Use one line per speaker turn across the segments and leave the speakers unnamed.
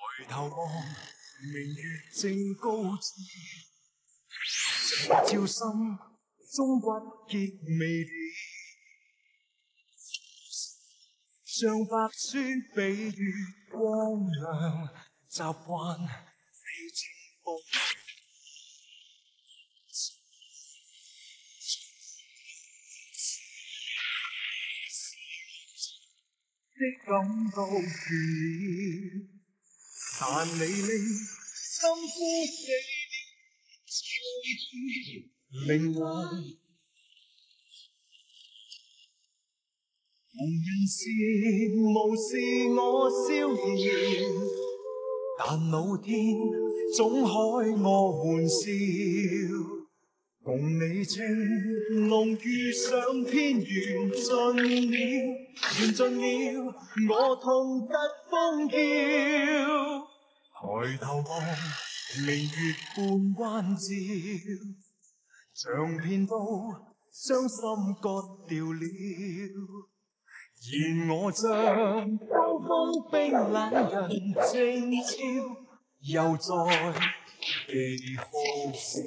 抬頭望，明月正高照，照心中鬱結未了。像白書比喻光亮，習慣你清風。的感到倦了，但你令心枯死了，靈魂無人是無視我逍遙，但老天總開我玩笑。共你情濃遇上偏緣盡了，緣盡了，我痛得瘋叫。抬頭望，明月半彎照，像片刀將心割掉了。而我像秋風冰冷人靜悄，又在記哭笑。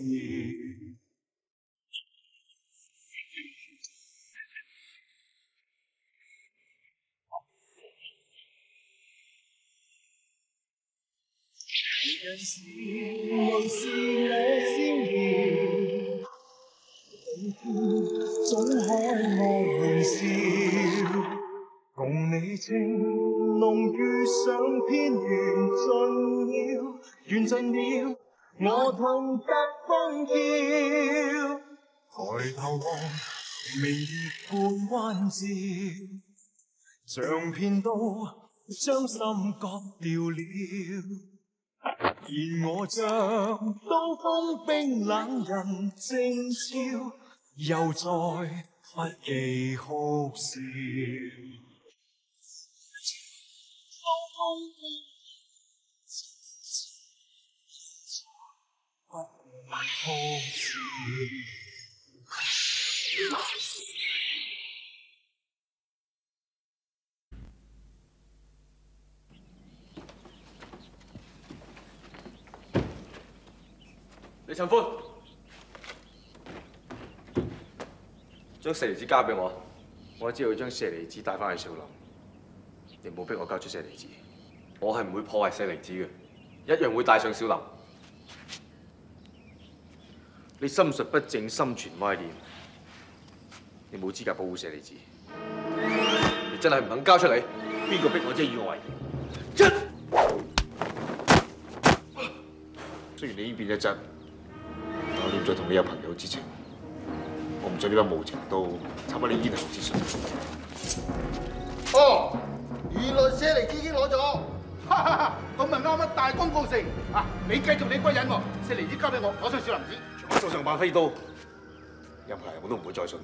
人是無視我逍遙，總開我玩笑。共你情濃遇上偏緣盡了，緣盡了，我痛得瘋叫。抬頭望，明月半彎照，像片刀將心割掉了。而我像刀鋒冰冷人靜悄，又再不記哭笑。刀鋒冰冷不記哭笑。
李陳歡，將舍利子交俾我，我只要將舍利子帶翻去少林。你冇逼我交出舍利子，我係唔會破壞舍利子嘅，一樣會帶上少林。你心術不正，心存歪念，你冇資格保護舍利子。你真係唔肯交出嚟，邊個逼我啫？以我為雖然你已經變咗質。我點再同你有朋友之情？我唔想呢把無情刀插喺你咽喉之上。
哦，原來舍利子已經攞咗，哈哈哈！咁咪啱啱大功告成啊！你繼續你歸隱喎，舍利子交俾我，攞上少林寺。
我手上把飛刀，任何人我都唔會再信。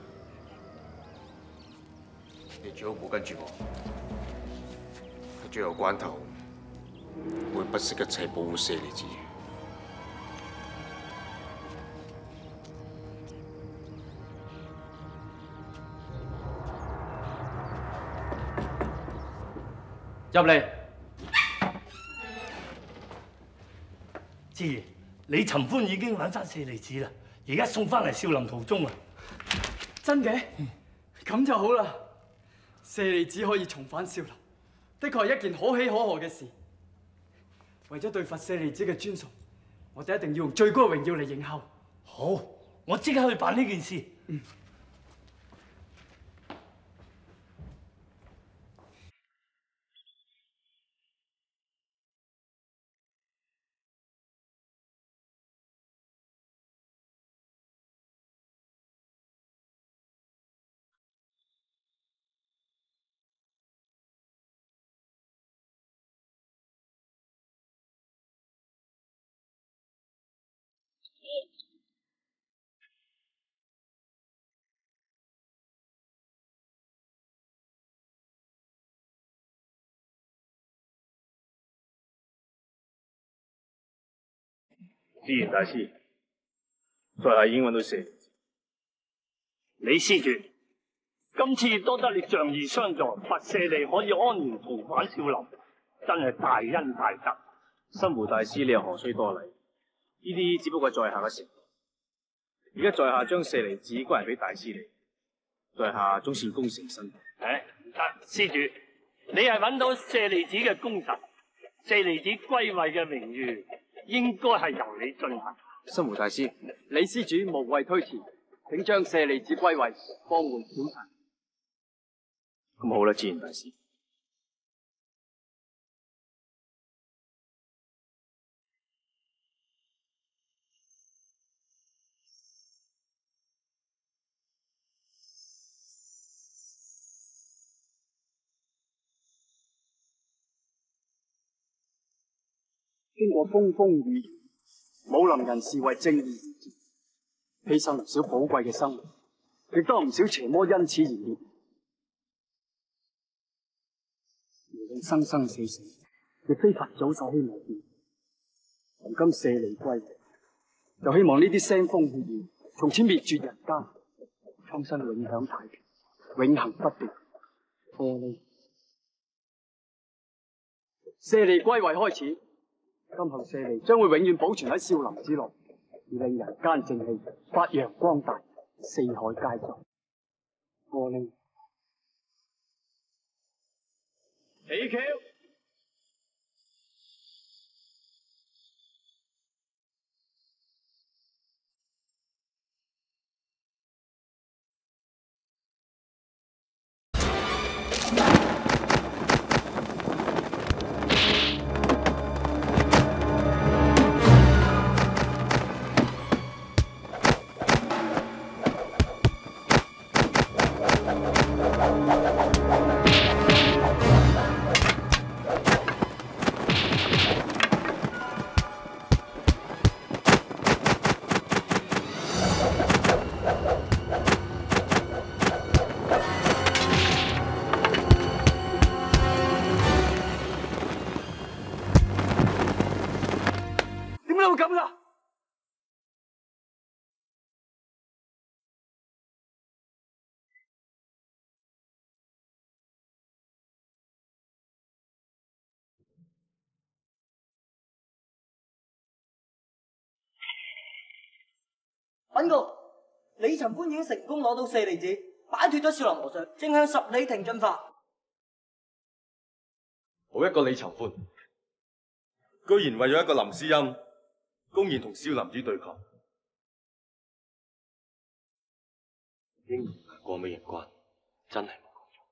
你最好唔好跟住我，喺最後關頭，我會不惜一切保護舍利子。
入嚟，志兒，李尋歡已經揾翻舍利子啦，而家送翻嚟少林途中啊！
真嘅？咁就好啦，舍利子可以重返少林，的確係一件可喜可賀嘅事。為咗對佛舍利子嘅尊崇，我哋一定要用最高榮耀嚟迎候。
好，我即刻去辦呢件事。
智賢大師，在下已經揾到舍利子。
李施主，今次多得你仗義相助，佛舍利可以安然重返少林，真係大恩大德。
心湖大師，你又何須多禮？呢啲只不過係在下嘅承諾。而家在下將舍利子歸還俾大師你，在下總算功成身退。
唔得，施主，你係揾到舍利子嘅功臣，舍利子歸位嘅名譽應該係由你進行。
心湖大師，
李施主無謂推辭，請將舍利子歸位，方回小臣。
咁好啦，自然大師。
經過風風雨雨，武林人士為正義而戰，犧牲唔少寶貴嘅生命，亦都有唔少邪魔因此而滅。無論生生死死，亦非佛祖所希望見。如今舍利歸位，就希望呢啲腥風血雨從此滅絕人間，蒼生永享太平，永恆不斷。阿彌舍利歸位開始。今後舍利將會永遠保存喺少林之內，而令人間正氣發揚光大，四海皆壯。阿彌起轎。咁噶？
禀告，李尋歡已經成功攞到舍利子，擺脫咗少林和尚，正向十里亭進發。
好一個李尋歡，居然為咗一個林詩音，公然同少林寺對抗，英雄過美人關，真係冇講錯。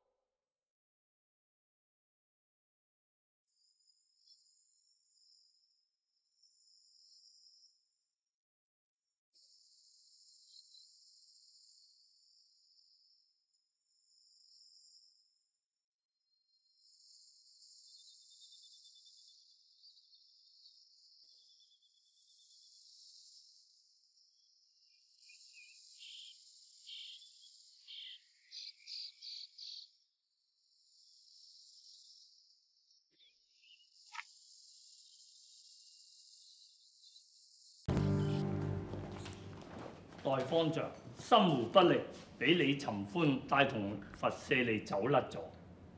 代方丈心湖不力，俾李尋歡帶同佛舍利走甩咗。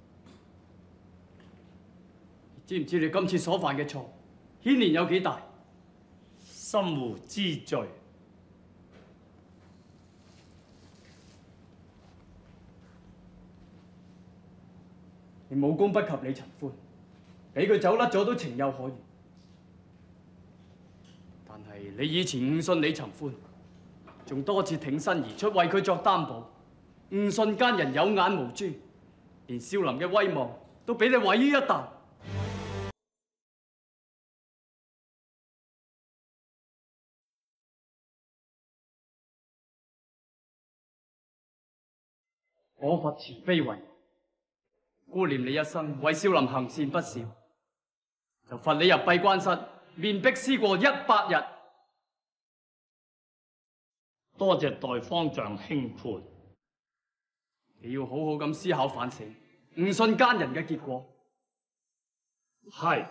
知唔知你今次所犯嘅錯牽連有幾大？
心湖知罪。
你武功不及李尋歡，俾佢走甩咗都情有可原。但係你以前誤信李尋歡，仲多次挺身而出為佢作擔保，誤信奸人有眼無珠，連少林嘅威望都俾你毀於一旦。我佛慈悲為顧念你一生為少林行善不少，就罰你入閉關室，面壁思過100日。
多謝代方丈輕判。
你要好好咁思考反省，誤信奸人嘅結果。
係。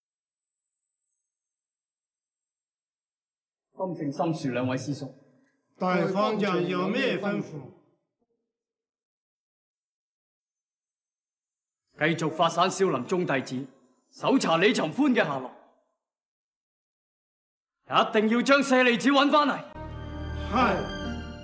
金正心樹兩位師叔，
大方丈有咩吩咐？
繼續發散少林眾弟子，搜查李尋歡嘅下落，一定要將舍利子揾翻嚟。
係。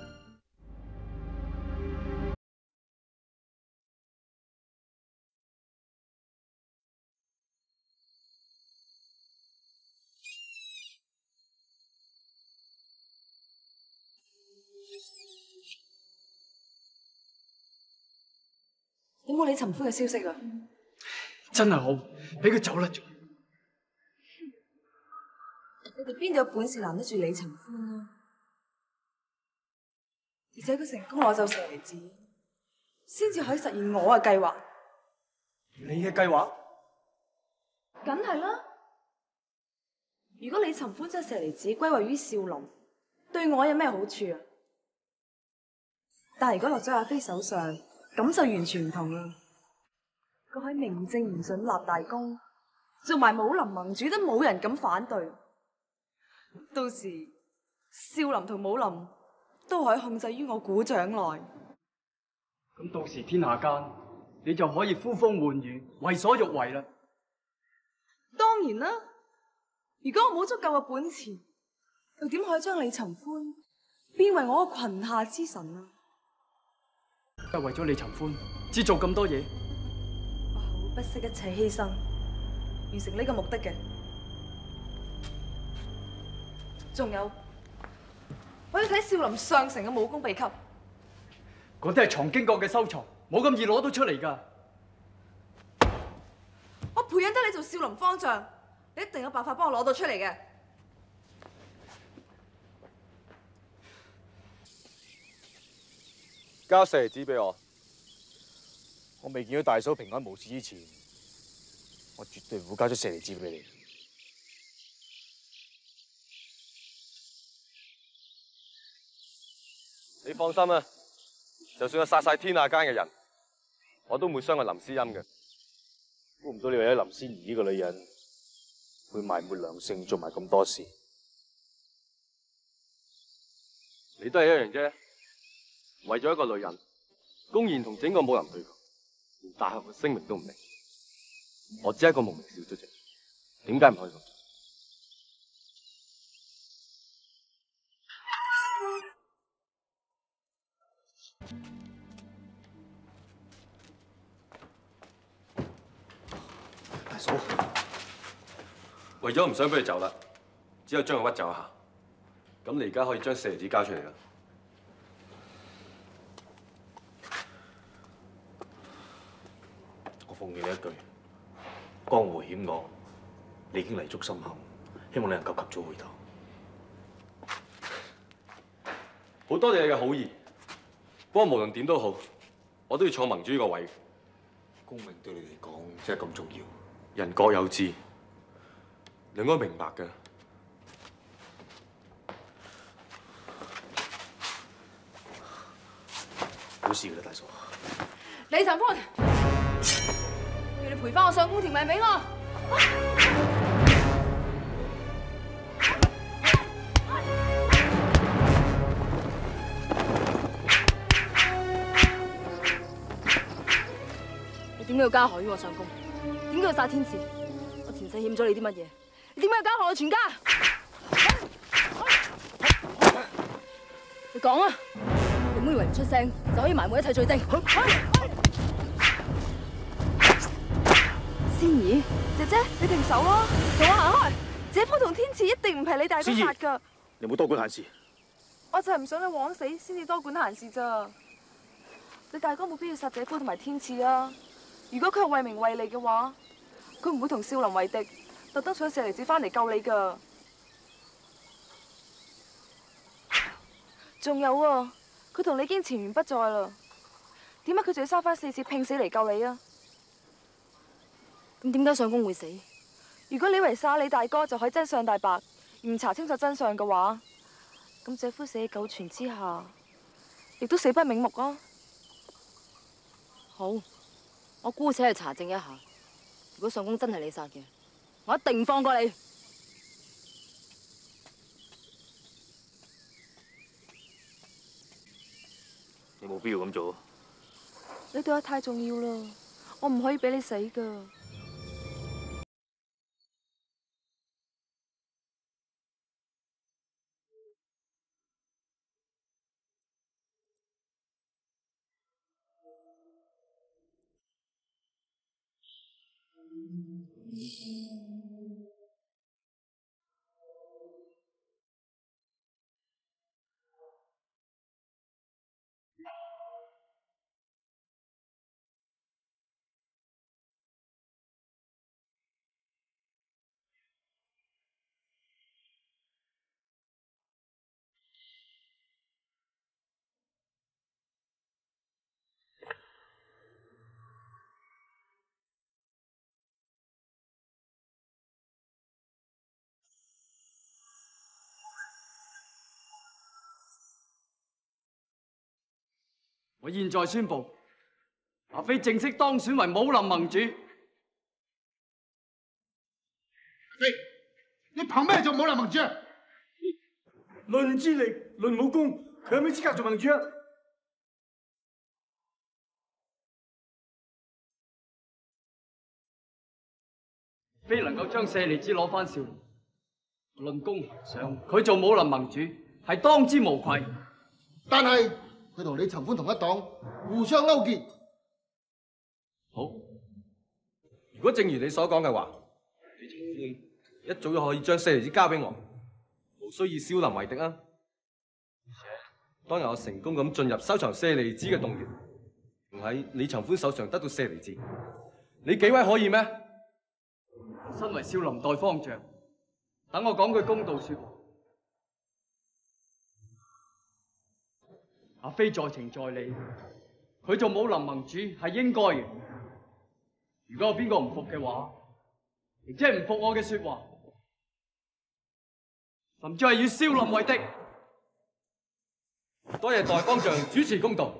有冇李尋歡嘅消息啊？
真係好，俾佢走甩咗。
你哋邊度有本事攔得住李尋歡啊？而且佢成功攞走舍利子，先至可以實現我嘅計劃。
你嘅計劃？
梗係啦！如果李尋歡將舍利子歸位於少林，對我有咩好處啊？但係如果落咗阿飛手上，咁就完全唔同啦！佢可以名正言順立大功，做埋武林盟主都冇人敢反對。到時少林同武林都可以控制於我股掌內。
咁到時天下間，你就可以呼風喚雨，為所欲為啦。
當然啦！如果我冇足夠嘅本錢，又點可以將李尋歡變為我嘅裙下之臣啊？
係為咗李尋歡，只做咁多嘢。
我係會不惜一切犧牲，完成呢個目的嘅。仲有，我要睇少林上乘嘅武功秘笈。
嗰啲係藏經閣嘅收藏，冇咁易攞到出嚟㗎。
我培養得你做少林方丈，你一定有辦法幫我攞到出嚟嘅。
交舍利子俾我。我未見到大嫂平安無事之前，我絕對唔會交出舍利子俾你。你放心啊，就算我殺晒天下間嘅人，我都唔會傷害林詩音嘅。估唔到你為咗林仙兒呢個女人，會埋沒良性，做埋咁多事。你都係一樣啫。為咗一個女人，公然同整個武林對抗，連大學嘅聲明都唔明。我只係一個無名小卒啫，點解唔可以咁？大嫂，為咗唔想俾佢走啦，只有將佢屈就一下。咁你而家可以將舍利子交出嚟啦。
奉勸你一句，江湖險惡，你已經泥足深陷，希望你能夠及早回頭。
好多謝你嘅好意，不過無論點都好，我都要坐盟主呢個位。
公明對你嚟講真係咁重要。
人各有志，你應該明白嘅。
冇事㗎啦，大嫂。
李尋歡。要你賠翻我上官條命俾我！你點解要加害於我上宮？點解要殺天賜？我前世欠咗你啲乜嘢？你點解要加害我全家？你講啊！你唔好以為唔出聲就可以埋沒一切罪證。仙兒，姐姐，你停手咯，同我行開！姐夫同天賜一定唔係你大哥殺噶。
你唔好多管閒事。
我就係唔想你枉死，先至多管閒事咋。你大哥冇必要殺姐夫同埋天賜啊！如果佢係為名為利嘅話，佢唔會同少林為敵，特登搶舍利子翻嚟救你噶。仲有啊，佢同你已經前緣不再啦，點解佢仲要生翻4次拼死嚟救你啊？咁點解上宮會死？如果你以為殺你大哥就可以真相大白，唔查清楚真相嘅話，咁姐夫死喺九泉之下，亦都死不瞑目啊！
好，我姑且去查證一下。如果上宮真係你殺嘅，我一定唔放過你。
必要咁做。
你對我太重要啦，我唔可以俾你死㗎。
我現在宣布，阿飛正式當選為武林盟主。
你憑咩做武林盟主啊？
論資歷、論武功，佢有咩資格做盟主啊？
非能夠將舍利子攞翻少林，論功上，佢做武林盟主係當之無愧。
但係佢同李尋歡同一黨，互相勾結。
好，如果正如你所講嘅話，李尋歡一早就可以將舍利子交俾我，無需以少林為敵啊！而且當日我成功咁進入收藏舍利子嘅洞穴，仲喺李尋歡手上得到舍利子，你幾位可以咩？
身為少林代方丈，等我講句公道說話。阿飛在情在理，佢做武林盟主係應該嘅。如果有邊個唔服嘅話，亦即係唔服我嘅說話，甚至係與少林為敵。
多謝代方丈主持公道。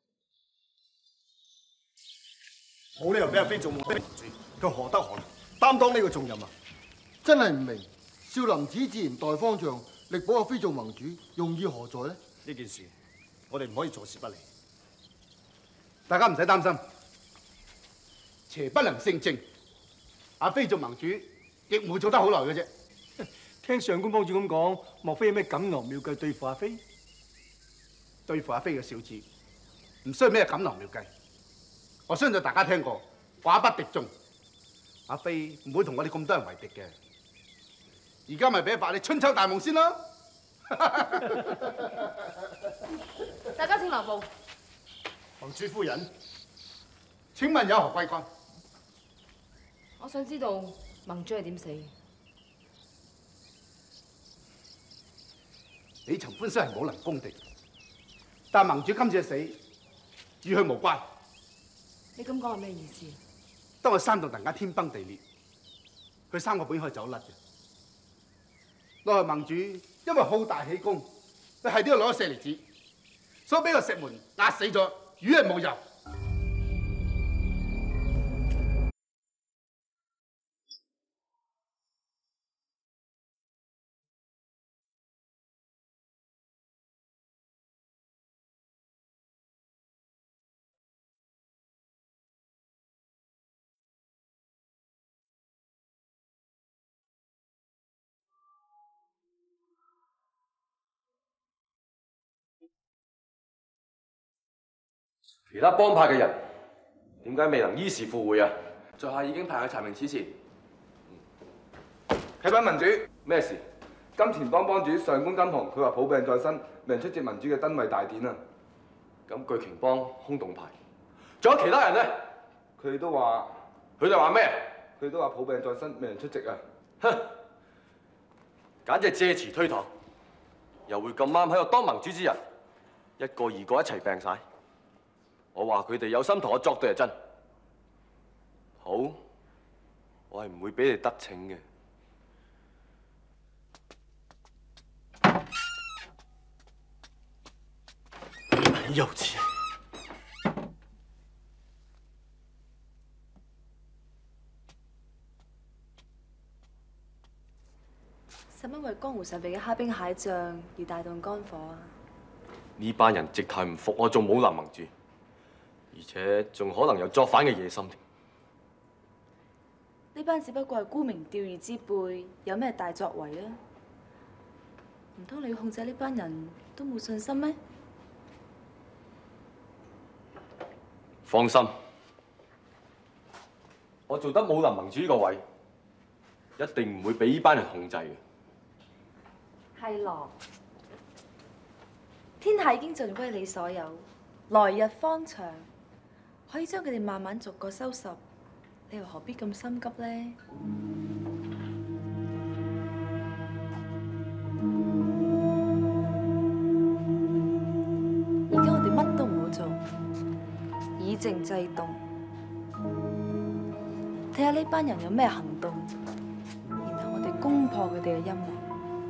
冇理由俾阿飛做武林盟主，佢何德何能擔當呢個重任啊？
真係唔明，少林寺自然代方丈力保阿飛做盟主，用意何在呢？
呢件事我哋唔可以坐視不理。大家唔使擔心，邪不能勝正。阿飛做盟主亦唔會做得好耐嘅啫。
聽上官幫主咁講，莫非有咩錦囊妙計對付阿飛？
對付阿飛嘅小子，唔需要咩錦囊妙計。我相信大家聽過寡不敵眾，阿飛唔會同我哋咁多人為敵嘅。而家咪俾發你春秋大夢先啦！
大家請留步。
盟主夫人，請問有何貴幹？
我想知道盟主係點死嘅？
李尋歡雖然武能攻敵，但盟主今次嘅死與佢無關。
你咁講係咩意思？
當佢山洞突然間天崩地裂，佢三個本可以走甩嘅。奈何盟主因為好大喜功，佢係都要攞舍利子，所以俾個石門壓死咗，與人無尤。
其他幫派嘅人點解未能依時赴會啊？
在下已經排喺查明此前。啟稟盟主，
咩事？
金錢幫幫主上官金鴻，佢話抱病在身，未能出席盟主嘅登位大典啊。
咁巨瓊幫空洞派，仲有其他人呢？
佢哋都話，
佢哋話咩？
佢哋都話抱病在身，未能出席啊。
哼，簡直借詞推搪，又會咁啱喺度當盟主之人，一個二個一齊病晒。我話佢哋有心同我作對係真，好，我係唔會俾你得逞嘅。幼稚！
使乜為江湖上邊嘅蝦兵蟹將而大動肝火啊？
呢班人直頭唔服我做武林盟主，而且仲可能有作反嘅野心添。
呢班只不過係沽名釣譽之輩，有咩大作為啊？唔通你要控制呢班人都冇信心咩？
放心，我做得武林盟主呢個位，一定唔會俾呢班人控制嘅。
係咯，天下已經盡歸你所有，來日方長，可以將佢哋慢慢逐個收拾，你又何必咁心急呢？而家我哋乜都唔好做，以靜制動，睇下呢班人有咩行動，然後我哋攻破佢哋嘅陰謀。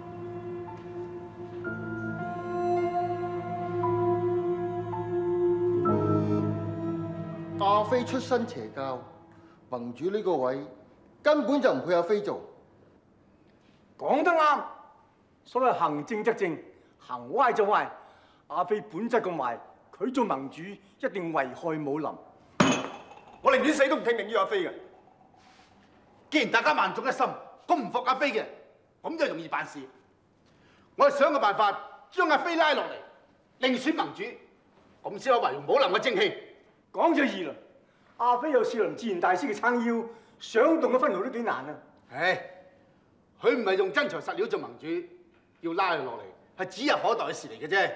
阿飛出身邪教，盟主呢個位根本就唔配阿飛做。
講得啱，所謂行正則正，行歪就歪。阿飛本質咁壞，佢做盟主一定危害武林。
我寧願死都唔聽命於阿飛嘅。既然大家萬眾一心，咁唔服阿飛嘅，咁就容易辦事。我係想個辦法將阿飛拉落嚟，另選盟主，咁先可維護武林嘅正氣。
講就易啦，阿飛有少林自然大師嘅撐腰，想動嘅分毫都幾難啊！
唉，佢唔係用真材實料做盟主，要拉佢落嚟係指日可待嘅事嚟嘅啫。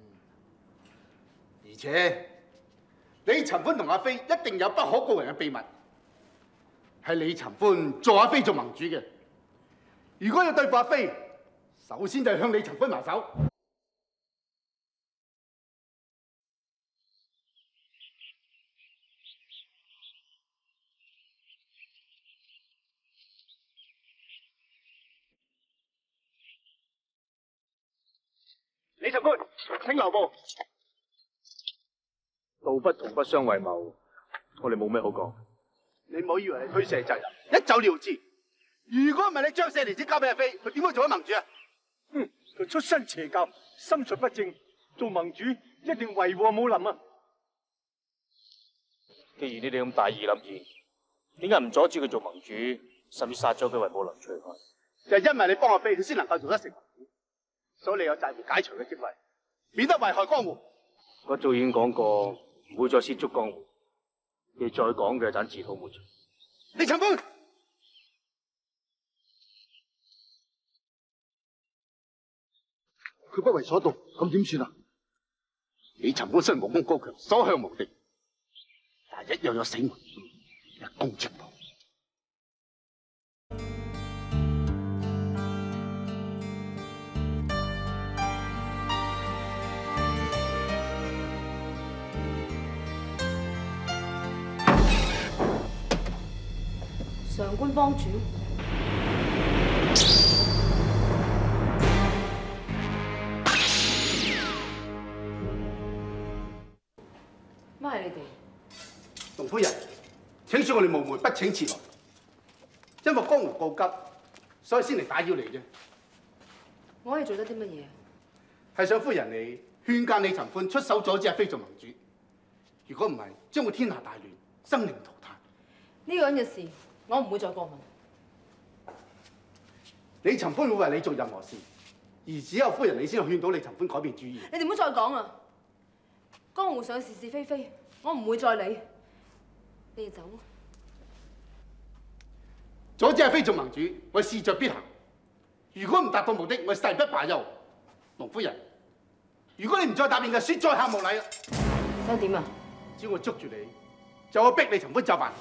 而且李尋歡同阿飛一定有不可告人嘅秘密，係李尋歡助阿飛做盟主嘅。如果要對付阿飛，首先就係向李尋歡埋手。
李尋歡，請留步。道不同不相為謀，我哋冇咩好講。
你唔好以為你推卸責任，一走了之。如果唔係你將舍利子交俾阿飛，佢點會做咗盟主啊？
佢出身邪教，心術不正，做盟主一定為禍武林啊！
既然你哋咁大義凜然，點解唔阻止佢做盟主，甚至殺咗佢為武林除害？
就係因為你幫阿飛，佢先能夠做得成盟主，所以你有責任解除佢職位，免得危害江湖。
我早已經講過，唔會再涉足江湖。你再講嘅，盞自討沒趣。
李尋歡，佢不為所動，咁點算啊？李尋歡雖然武功高強，所向無敵，但係一樣有死門，一攻即破。
上官幫主，乜係你哋？
龍夫人，請恕我哋無門不請前來，因為江湖告急，所以先嚟打擾你啫。
我可以做得啲乜嘢？
係想夫人你勸諫李尋歡出手阻止阿飛做盟主，如果唔係，將會天下大亂，生靈塗炭。
呢個人嘅事，我唔會再過問。
李尋歡會為你做任何事，而只有夫人你先可以勸到李尋歡改變主意。
你哋唔好再講啦！江湖上是是非非，我唔會再理。你哋走啊！
阻止阿飛做盟主，我事在必行。如果唔達到目的，我誓不罷休。龍夫人，如果你唔再答應嘅，恕在下無禮啦。
想點啊？
只要我捉住你，就我逼李尋歡就範。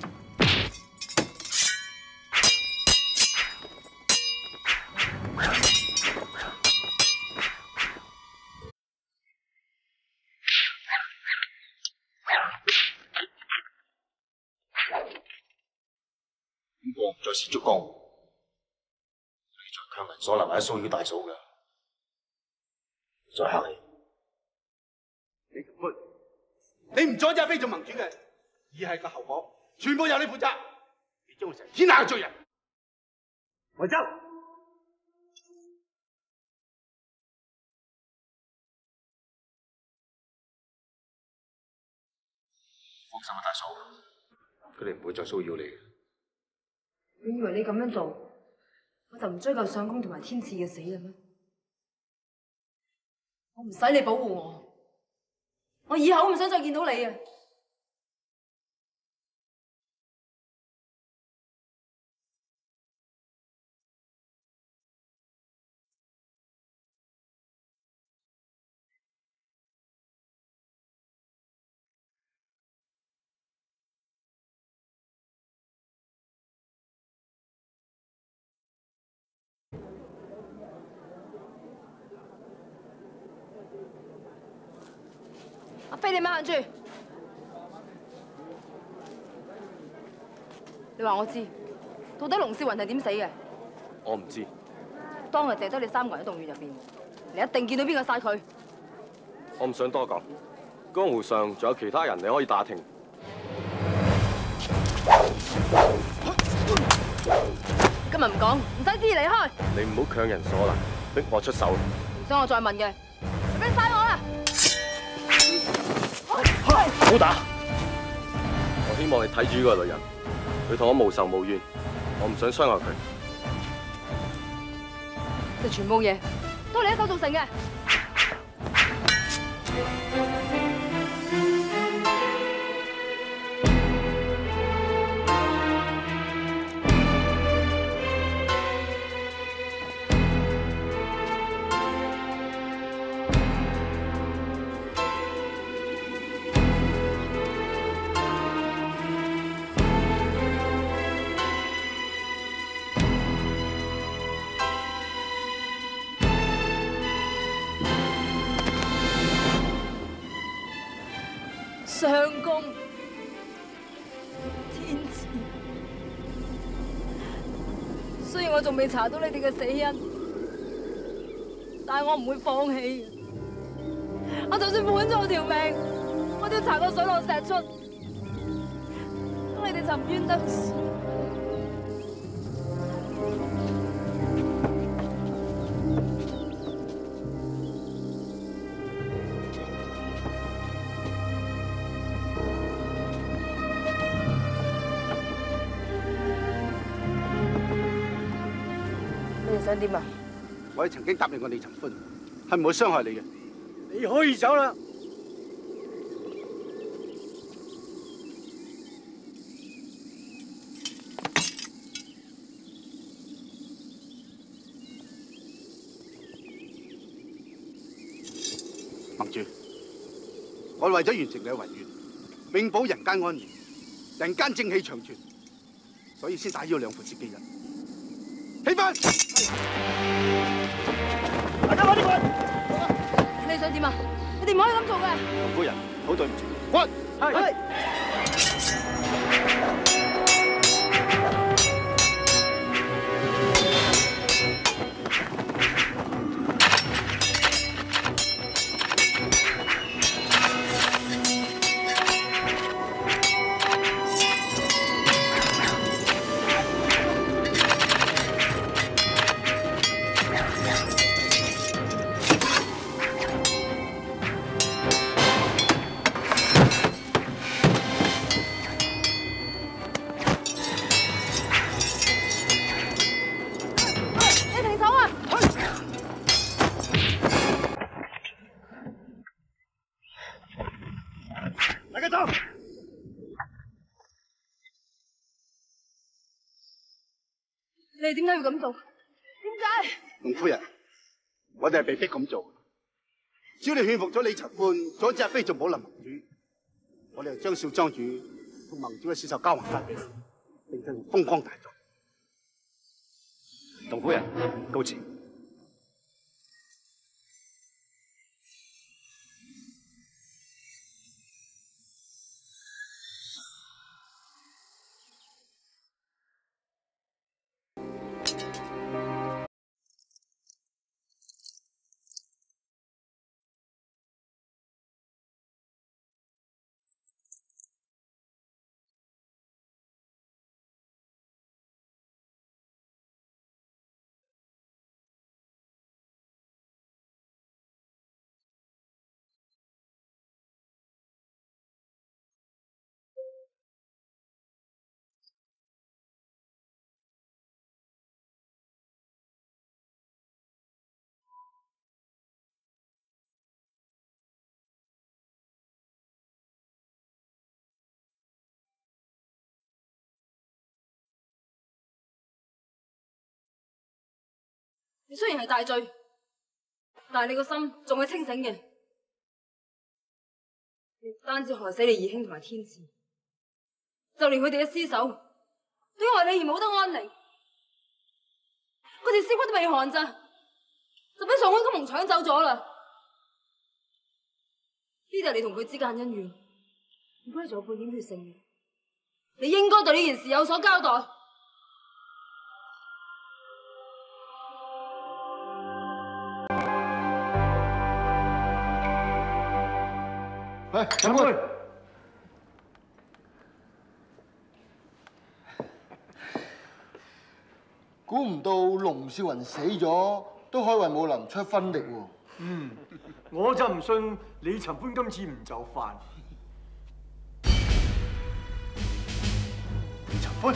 我唔再涉足江湖，你再強人所難或者騷擾大嫂嘅，再客氣。
李尋歡，你唔阻止阿飛做盟主嘅，而係個後果，全部由你負責。你將會成天下嘅罪人。我走。
放心啦，大嫂，佢哋唔會再騷擾你嘅。
你以為你咁樣做，我就唔追究相公同埋天賜嘅死啦咩？我唔使你保護我，我以後都唔想再見到你啊！阿飛，你咪行住！你話我知，到底龍少雲係點死嘅？
我唔知。
當日淨得你3個人喺洞穴入邊，你一定見到邊個殺佢？
我唔想多講，江湖上仲有其他人你可以打聽。
今日唔講，唔使旨意離開。
你唔好強人所難，逼我出手。
唔想我再問嘅，你俾晒我啦！
好打！我希望你睇住呢個女人，佢同我無仇無怨，我唔想傷害佢。
呢全部嘢都係你一手造成嘅。相公，天賜，雖然我仲未查到你哋嘅死因，但係我唔會放棄嘅。我就算換咗我條命，我都要查個水落石出，等你哋沉冤得雪。想點啊？
我哋曾經答應過李尋歡，係唔會傷害你嘅。
你可以走啦。
盟主，我哋為咗完成你嘅遺願，命保人間安寧，人間正氣長存，所以先打擾兩父子幾日。起翻！
大家快啲滾！
你想點啊？你哋唔可以咁做嘅。
林夫人，好對唔住。
滾！
係。
你哋點解要咁做？點解？
龍夫人，我哋係被逼咁做。只要你勸服咗李尋歡，阻止阿飛做武林盟主，我哋就將少莊主同盟主嘅屍首交還翻俾你，並且風光大作。
龍夫人，告辭。
你雖然係大罪，但係你個心仲係清醒嘅。你唔單止害死你二兄同埋天賜，就連佢哋嘅屍首都因為你而冇得安寧。佢哋屍骨都未寒咋，就俾上官金龍搶走咗啦。呢啲係你同佢之間恩怨。如果你仲有半點血性嘅，你應該對呢件事有所交代。
喂，長官，估唔到龍少雲死咗，都可以為武林出分力喎。
我就唔信李尋歡今次唔就範。
李尋歡，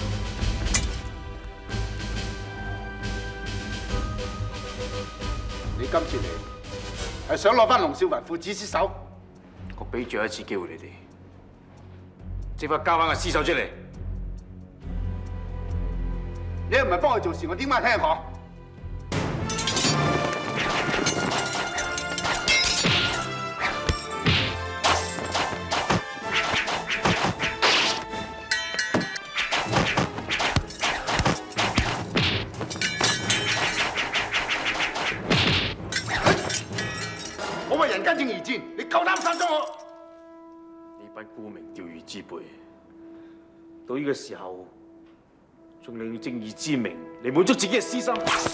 你今次嚟係想攞翻龍少雲父子屍首？
我俾最後一次機會你哋，即刻交翻個屍首出嚟。
你又唔係幫佢做事，我點解聽佢講？我為人間正義戰，你夠膽殺咗我？
呢班沽名釣譽之輩，到呢個時候，仲利用正義之名嚟滿足自己嘅私心。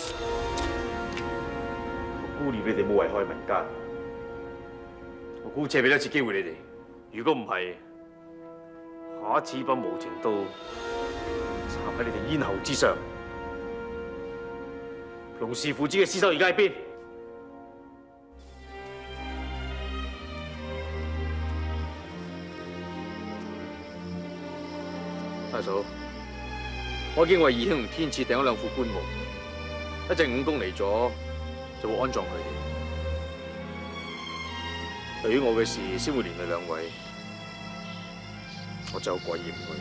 我顧念你哋冇危害民間，我姑且俾多次機會你哋。如果唔係，下一次把無情刀插喺你哋咽喉之上。龍氏父子嘅屍首而家喺邊？大嫂，我已經為義兄同天賜訂咗2副棺木，一陣武功嚟咗就會安葬佢哋。對於我嘅事，先會連累2位，我就跪嫌佢。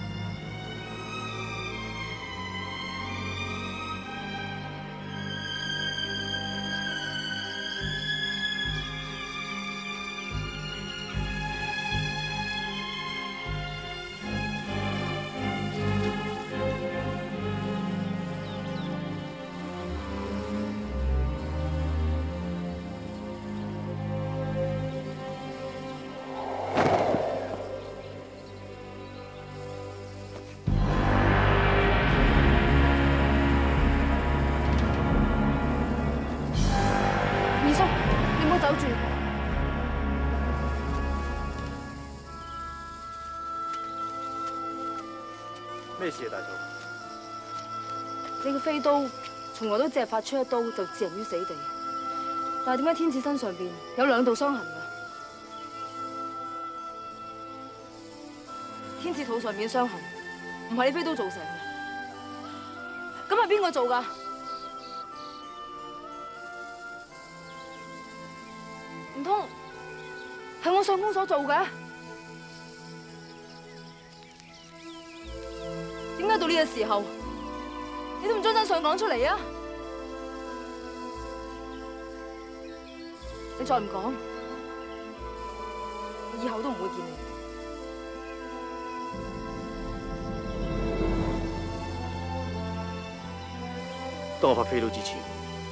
守住。
咩事啊，大嫂？
你嘅飛刀從來都只係發出一刀就置人於死地，但係點解天賜身上邊有2道傷痕㗎？天賜肚上面嘅傷痕唔係你飛刀造成嘅，咁係邊個做㗎？唔通係我相公所做嘅？點解到呢個時候，你都唔將真相講出嚟啊？你再唔講，我以後都唔會見你。
當我發飛刀之前，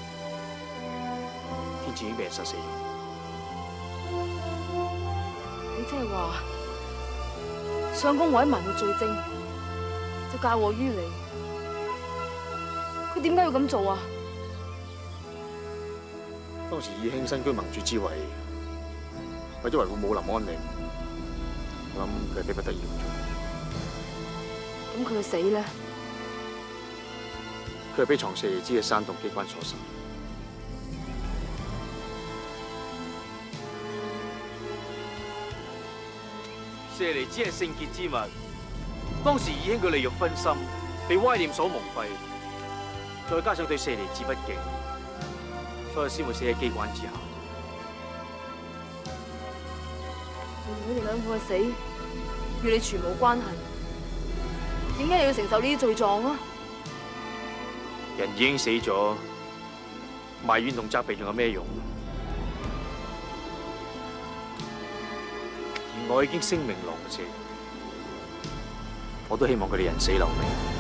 天賜已經被人殺死咗。
你即係話，相公為咗埋沒罪證，就嫁禍於你。佢點解要咁做啊？
當時義兄身居盟主之位，為咗維護武林安寧，我諗佢係逼不得已咁做。
咁佢嘅死咧？
佢係被藏舍利子嘅山洞機關所殺。舍利子係聖潔之物，當時義兄佢利欲分心，被歪念所蒙蔽，再加上對舍利子不敬，所以先會死喺機關之下。
佢哋2個嘅死與你全無關係，點解你要承受呢啲罪狀啊？
人已經死咗， 埋怨同責備仲有咩用？而我已經聲名狼藉，我都希望佢哋人死留名。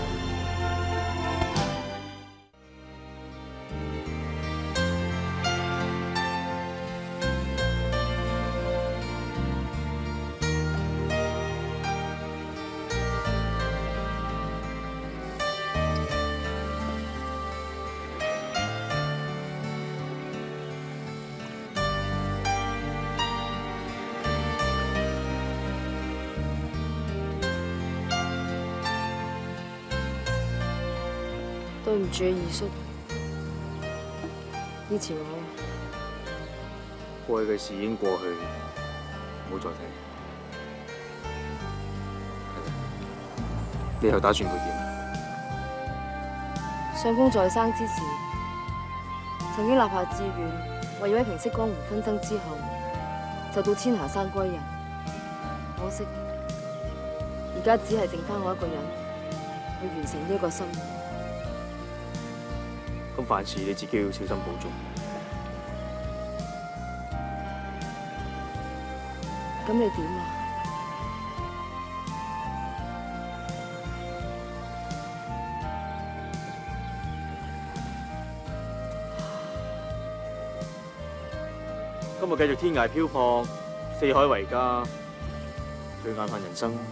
對唔住啊，二叔，以前我
過去嘅事已經過去，唔好再提。你又打算佢點？
相公在生之時，曾經立下志願，為咗平息江湖紛爭之後，就到千霞山歸人。可惜，而家只係剩翻我一個人去完成呢一個心願。
咁凡事你自己要小心保重。
咁你點啊？
今日繼續天涯飄泊，四海為家，最眼瞓人生。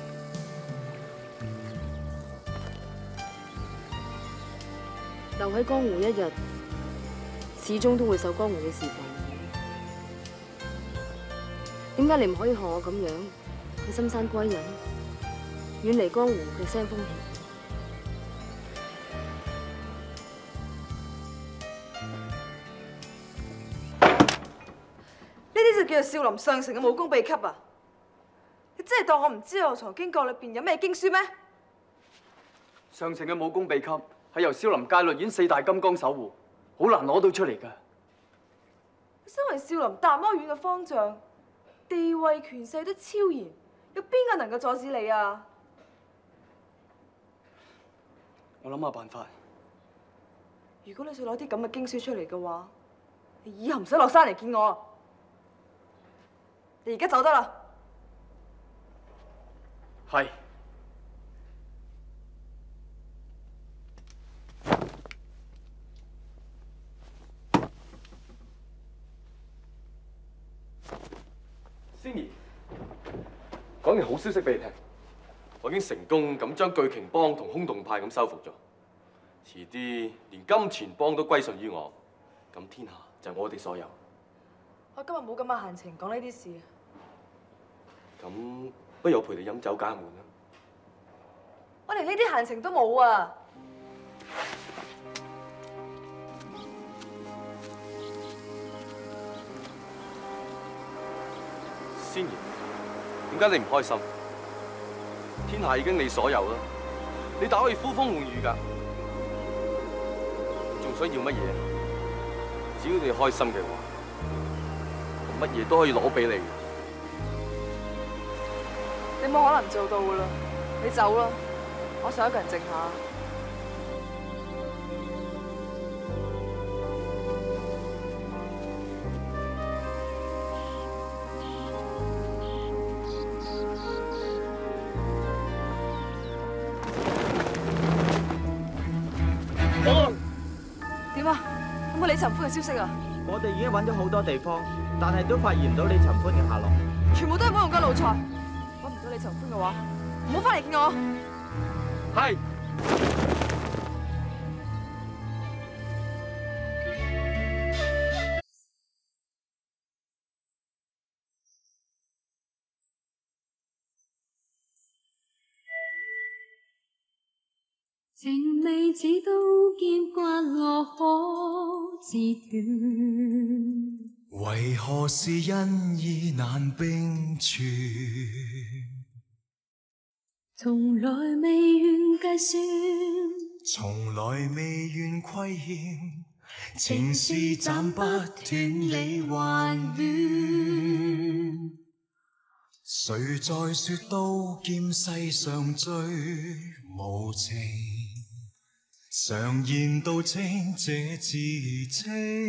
留喺江湖一日，始終都會受江湖嘅事妨擾。點解你唔可以學我咁樣去深山歸隱，遠離江湖嘅腥風血？
呢啲就叫做少林上乘嘅武功秘笈啊！你真係當我唔知道《藏經閣》裏邊有咩經書咩？
上乘嘅武功秘笈。 係由少林戒律院4大金剛守護，好難攞到出嚟㗎。
身為少林達摩院嘅方丈，地位權勢都超然，有邊個能夠阻止你啊？
我諗下辦法。
如果你想攞啲咁嘅經書出嚟嘅話，你以後唔使落山嚟見我。你而家走得啦。
係。
仙兒，講件好消息俾你聽，我已經成功咁將巨鯨幫同空洞派咁收服咗，遲啲連金錢幫都歸順於我，咁天下就我哋所有。
我今日冇咁嘅閒情講呢啲事，
咁不如我陪你飲酒解悶啦。
我連呢啲閒情都冇啊！
仙兒，點解你唔開心？天下已經你所有啦，你大可以呼風喚雨㗎，仲想要乜嘢？只要你開心嘅話，我乜嘢都可以攞俾你。
你冇可能做到㗎啦，你走啦，我想一個人靜下。 點啊？有冇李尋歡嘅消息啊？
我哋已經揾咗好多地方，但係都發現唔到李尋歡嘅下落。
全部都係冇用嘅奴才。揾唔到李尋歡嘅話，唔好翻嚟見我。
係。
情未似刀劍刮落可自斷，
為何是恩義難並存？
從來未願計算，
從來未願虧欠，情是斬不斷理還亂。誰在說刀劍世上最無情？ 常言道清這至清。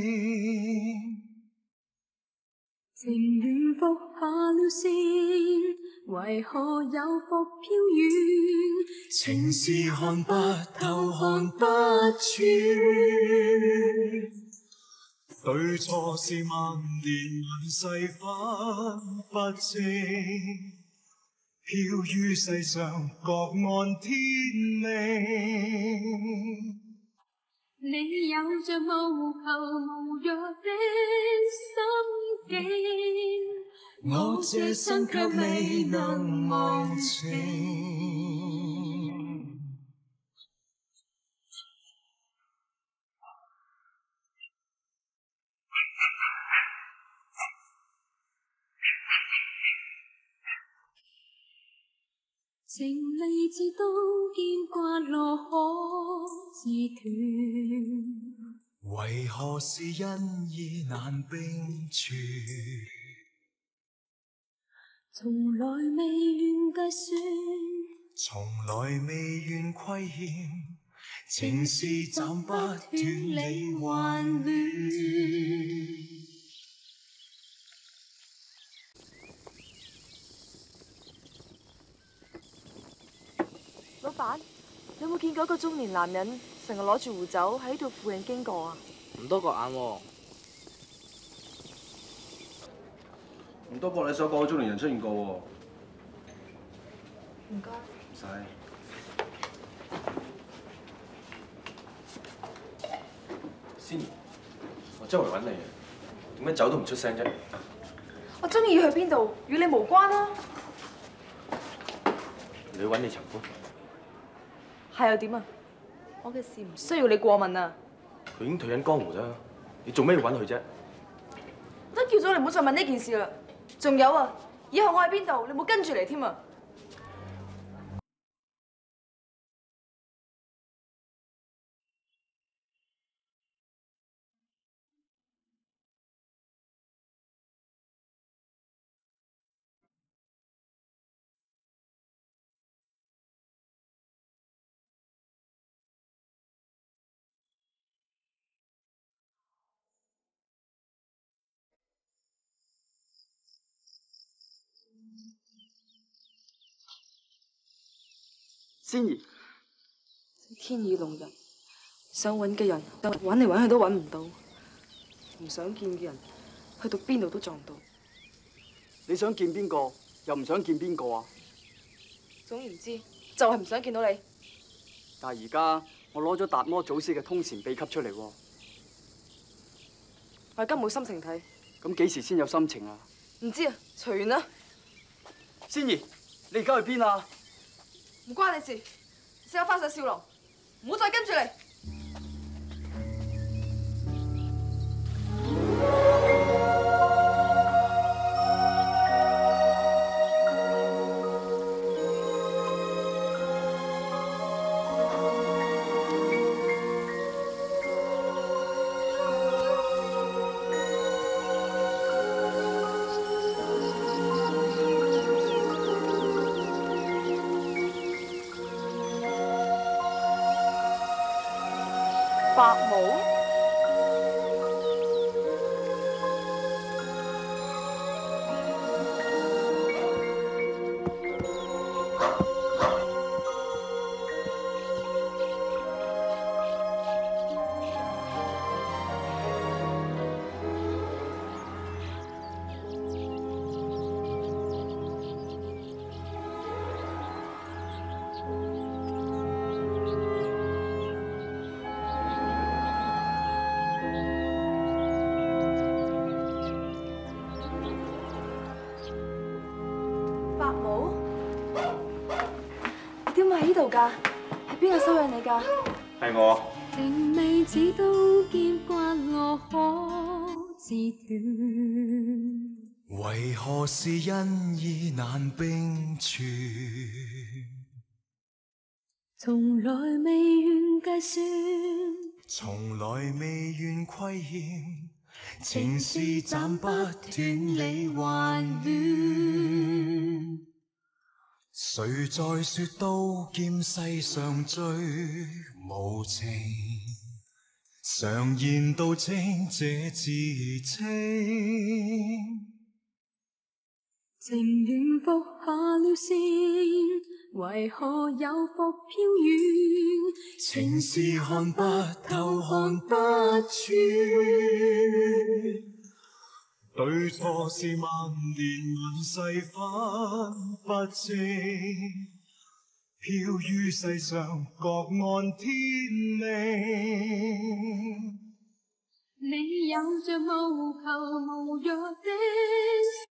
情願伏下了線，為何有復飄遠？
情是看不透看不穿，對錯是萬年人世分不清，飄於世上各岸天命。
你有着無求無若的心境，
我這生卻未能忘情。
情離字刀劍刮落可自斷，
為何是恩義難並存？
從來未願計算，
從來未願虧欠，情是斬不斷理還亂。
老闆，你有冇見過一個中年男人成日攞住壺酒喺度附近經過啊？
唔多覺眼喎。
唔多覺你所講嘅中年人出現過喎。
唔該。
唔使。仙兒，我周圍揾你啊，點解走都唔出聲啫？
我中意去邊度，與你無關啦。
你去揾你尋夫？
係又點啊？我嘅事唔需要你過問啊！
佢已經退隱江湖啦，你做咩要揾佢啫？
我都叫咗你唔好再問呢件事啦。仲有啊，以後我喺邊度，你唔好跟住嚟添啊！
仙兒，
天意弄人，想揾嘅人揾嚟揾去都揾唔到，唔想見嘅人去到邊度都撞到。
你想見邊個，又唔想見邊個啊？
總言之，就係唔想見到你。
但係而家我攞咗達摩祖師嘅通禪秘笈出嚟喎。
我而家冇心情睇。
咁幾時先有心情啊？
唔知啊，隨緣啦。
仙兒，你而家去邊啊？
唔關你事，試下翻上少龍，唔好再跟住嚟。白帽，喺度㗎？係邊個收養你㗎？
係我。
情未似刀劍刮落可自斷，
為何是恩義難並存？
從來未願計算，
從來未願虧欠，情是斬不斷理還亂。誰在說刀劍世上最無情，常言道清這至清。
情願服下了線，為何有復飄遠？
情是看不透，看不穿。對錯是萬年問世分不清，飄於世上各岸天命。
你有着無求無藥的